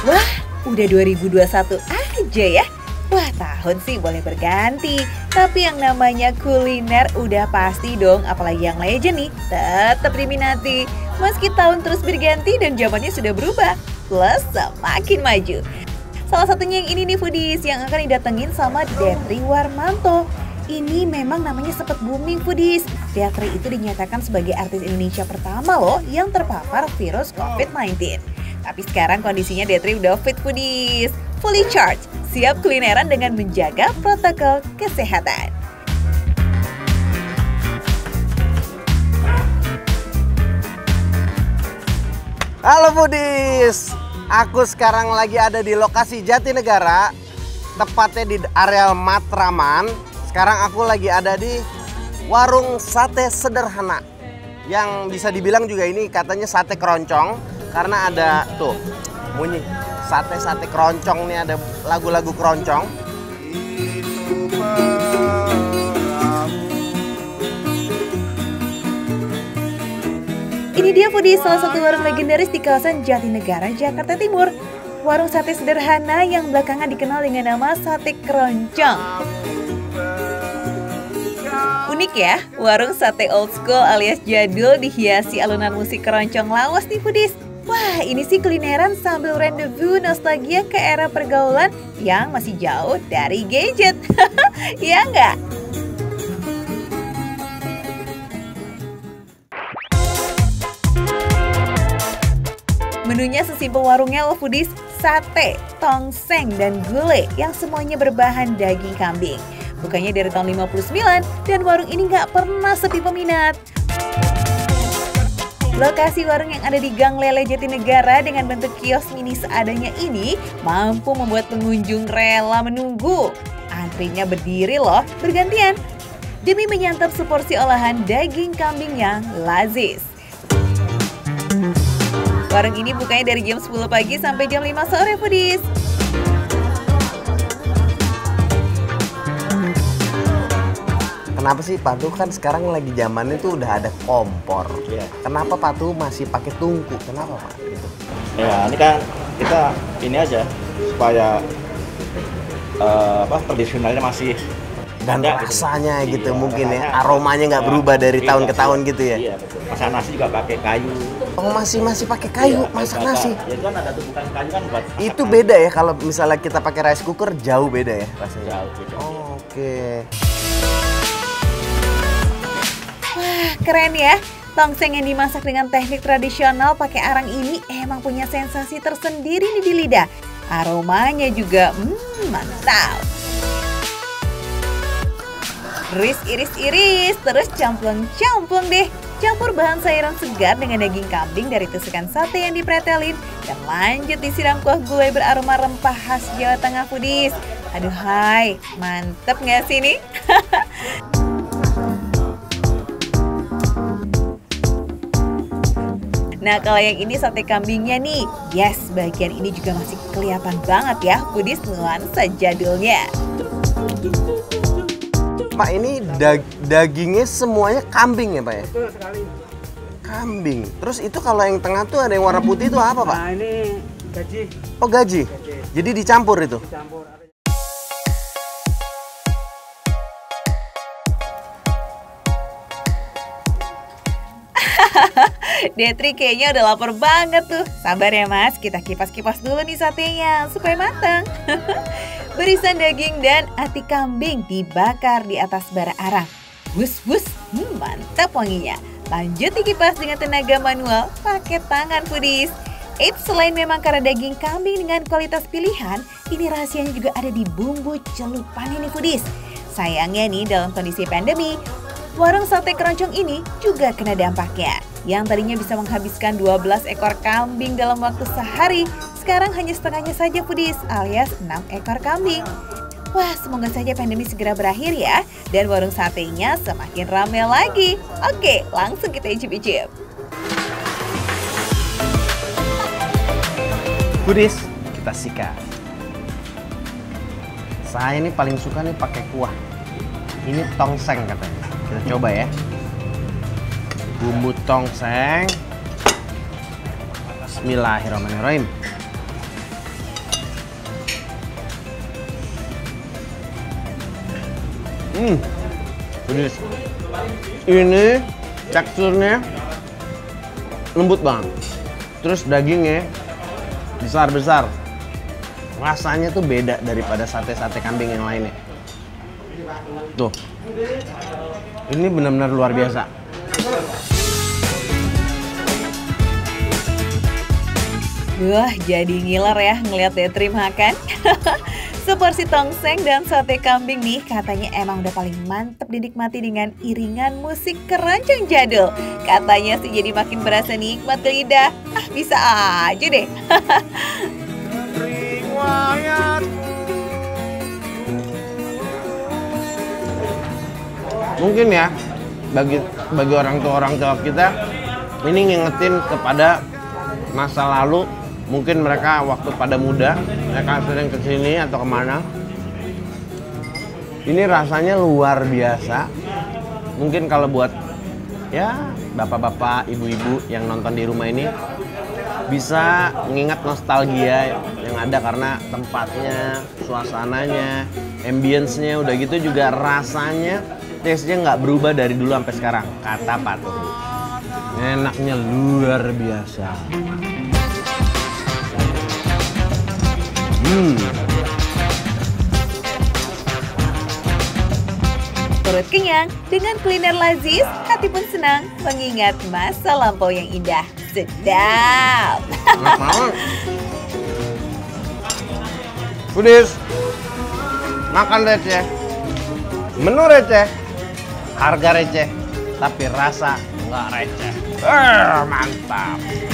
Wah, udah 2021 aja ya. Wah, tahun sih boleh berganti, tapi yang namanya kuliner udah pasti dong, apalagi yang legend nih, tetap diminati. Meski tahun terus berganti dan zamannya sudah berubah, plus semakin maju. Salah satunya yang ini nih foodies, yang akan didatengin sama Detri Warmanto. Ini memang namanya sempat booming foodies. Detri itu dinyatakan sebagai artis Indonesia pertama loh yang terpapar virus COVID-19. Tapi sekarang kondisinya Detri udah fit foodies, fully charged, siap kulineran dengan menjaga protokol kesehatan. Halo foodies, aku sekarang lagi ada di lokasi Jatinegara, tepatnya di areal Matraman. Sekarang aku lagi ada di warung sate sederhana, yang bisa dibilang juga ini katanya sate keroncong. Karena ada tuh bunyi sate-sate keroncong nih, ada lagu-lagu keroncong. Ini dia foodies, salah satu warung legendaris di kawasan Jatinegara, Jakarta Timur. Warung sate sederhana yang belakangan dikenal dengan nama sate keroncong. Unik ya, warung sate old school alias jadul dihiasi alunan musik keroncong lawas nih foodies. Wah, ini sih kulineran sambil rendezvous nostalgia ke era pergaulan yang masih jauh dari gadget. Ya nggak? Menunya sesimpel warungnya loh foodies, sate, tongseng, dan gulai yang semuanya berbahan daging kambing. Bukannya dari tahun 59 dan warung ini nggak pernah sepi peminat. Lokasi warung yang ada di Gang Lele Jatinegara dengan bentuk kios mini seadanya ini mampu membuat pengunjung rela menunggu. Antrinya berdiri loh, bergantian, demi menyantap seporsi olahan daging kambing yang lazis. Warung ini bukanya dari jam 10 pagi sampai jam 5 sore foodies. Kenapa sih Pak Tuh kan sekarang lagi zamannya tuh udah ada kompor. Yeah. Kenapa Pak Tuh masih pakai tungku? Kenapa Pak? Gitu. Ya ini kan kita ini aja supaya tradisionalnya masih dan ada, rasanya gitu, iya, mungkin rasanya, ya aromanya nggak berubah dari tahun ke tahun gitu ya. Iya betul. Masak nasi juga pakai kayu. Oh masih pakai kayu Iya, masak kayu nasi. Ya itu kan ada tumpukan kayu kan buat. Itu beda ya kalau misalnya kita pakai rice cooker, jauh beda ya rasanya. Jauh beda. Oh, oke. Wah, keren ya. Tongseng yang dimasak dengan teknik tradisional pakai arang ini emang punya sensasi tersendiri nih di lidah. Aromanya juga mantap. Iris-iris, terus camplung-camplung deh. Campur bahan sayuran segar dengan daging kambing dari tusukan sate yang dipretelin. Dan lanjut disiram kuah gulai beraroma rempah khas Jawa Tengah foodies. Aduh hai, mantep gak sih nih? Nah kalau yang ini sate kambingnya nih, yes bagian ini juga masih kelihatan banget ya foodies nuansa jadulnya. Pak ini dagingnya semuanya kambing ya Pak ya? Betul sekali. Kambing. Terus itu kalau yang tengah tuh ada yang warna putih itu apa Pak? Nah ini gaji. Oh gaji? Jadi dicampur itu? Dicampur. Detri kayaknya udah lapar banget tuh. Sabar ya mas, kita kipas-kipas dulu nih satenya supaya matang. Berisan daging dan ati kambing dibakar di atas bara arang. Wus, mantap wanginya. Lanjut dikipas dengan tenaga manual pakai tangan foodies. Eits, selain memang karena daging kambing dengan kualitas pilihan, ini rahasianya juga ada di bumbu celupan ini foodies. Sayangnya nih dalam kondisi pandemi, warung sate keroncong ini juga kena dampaknya. Yang tadinya bisa menghabiskan 12 ekor kambing dalam waktu sehari, sekarang hanya setengahnya saja foodies alias 6 ekor kambing. Wah, semoga saja pandemi segera berakhir ya, dan warung satenya semakin ramai lagi. Oke, langsung kita icip-icip. Foodies, kita sikat. Saya ini paling suka nih pakai kuah. Ini tongseng katanya. Kita coba ya. Bumbu tongseng. Bismillahirrahmanirrahim. Pedes. Ini teksturnya lembut banget. Terus dagingnya besar-besar. Rasanya tuh beda daripada sate-sate kambing yang lainnya. Tuh. Ini benar-benar luar biasa. Wah, jadi ngiler ya ngeliat Detri makan. Seporsi tongseng dan sate kambing nih katanya emang udah paling mantep dinikmati dengan iringan musik keroncong jadul. Katanya sih jadi makin berasa nikmat ke lidah. Ah, bisa aja deh. Mungkin ya bagi orang tua kita ini ngingetin kepada masa lalu. Mungkin mereka waktu pada muda mereka sering kesini atau kemana. Ini rasanya luar biasa. Mungkin kalau buat ya bapak-bapak, ibu-ibu yang nonton di rumah ini bisa mengingat nostalgia yang ada karena tempatnya, suasananya, ambience-nya, udah gitu juga rasanya, taste-nya nggak berubah dari dulu sampai sekarang. Kata Pak Tuh. Enaknya luar biasa. Perut kenyang, dengan kuliner lazis, hati pun senang mengingat masa lampau yang indah. Sedap! Enak banget. Foodies, makan receh, menu receh, harga receh, tapi rasa nggak receh. Mantap!